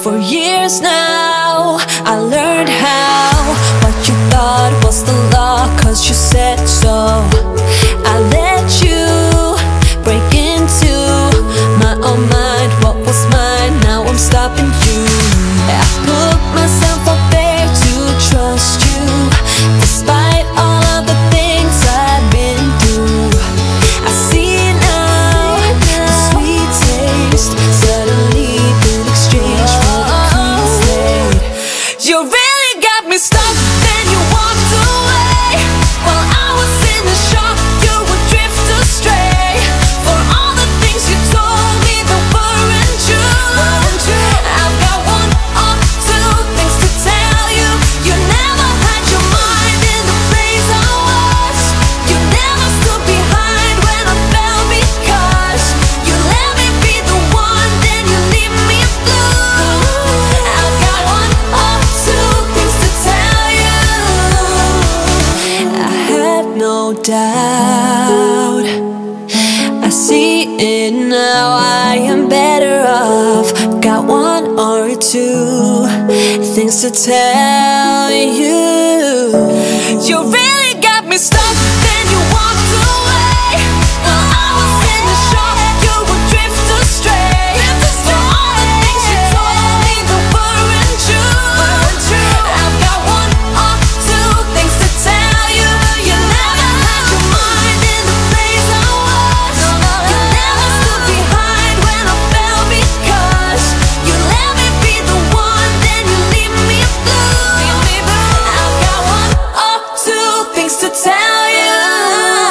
For years now, I learned how. What you thought was the law, cause you said so. I let you break into my own mind. What was mine, now I'm stopping you. I put myself up there to trust you, despite all of the things I've been through. I see now the sweet taste suddenly been exchanged for the clean slate. You really got me stuck, then you walked away. While I was in the shock, you would drift astray. For all the things you told me that weren't true, I've got one or two things to tell you. You never had your mind in the place I was. You never stood behind when I fell, because you let me be the one, then you leave me blue. I've got one or two things to tell you. I had no doubt, I see it now, I am better off. Got one or two things to tell you. You really got me stuck, then you walked away. While I was in the shock, you would drift astray. For all the things you told me that weren't true, I've got one or two things to tell you. You never had your mind in the place I was. You never stood behind when I fell, because you let me be the one, then you leave me blue. I've got one or two things to tell you.